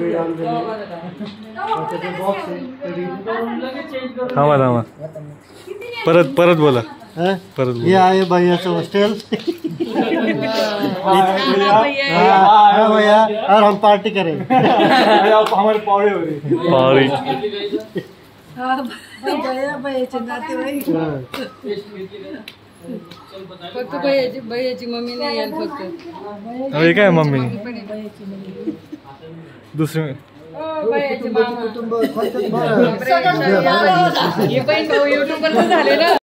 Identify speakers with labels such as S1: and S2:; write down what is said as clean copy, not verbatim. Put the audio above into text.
S1: थांबा थांबा, परत परत बोला, परत
S2: ये आए भैया से हॉस्टल। भैया और हम पार्टी करें।
S1: हमारे पावड़े हो रही पावड़ी।
S3: फक्त भैयाची मम्मी नाही याल फक्त।
S1: अरे काय मम्मी दुसरी
S3: भैयाची मामा कुटुंब युट्यूबर झाले ना।